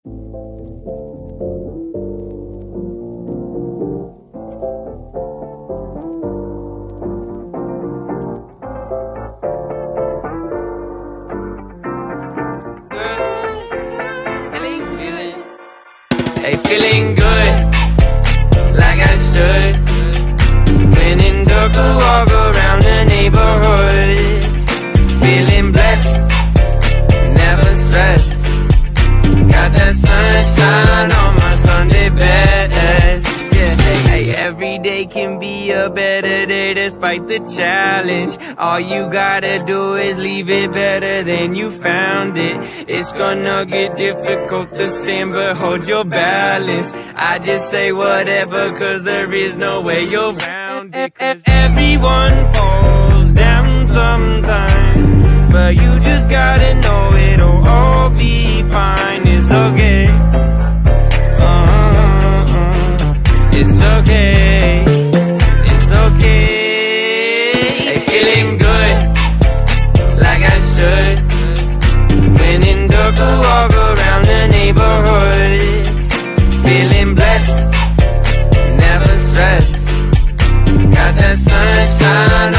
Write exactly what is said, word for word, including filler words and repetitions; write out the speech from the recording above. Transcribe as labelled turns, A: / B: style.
A: Hey, feeling good, like I should. When in dark, walk around the neighborhood. Feeling blessed, never stressed. Got that sunshine on my Sunday best. Yeah, hey, every day can be a better day despite the challenge. All you gotta do is leave it better than you found it. It's gonna get difficult to stand, but hold your balance. I just say whatever, cause there is no way you're round it. Everyone falls down sometime, but you just gotta know it'll all be fine. It's okay. Uh-uh-uh. It's okay. It's okay. Hey, feeling good, like I should. When in dark, walk around the neighborhood. Feeling blessed, never stressed. Got that sunshine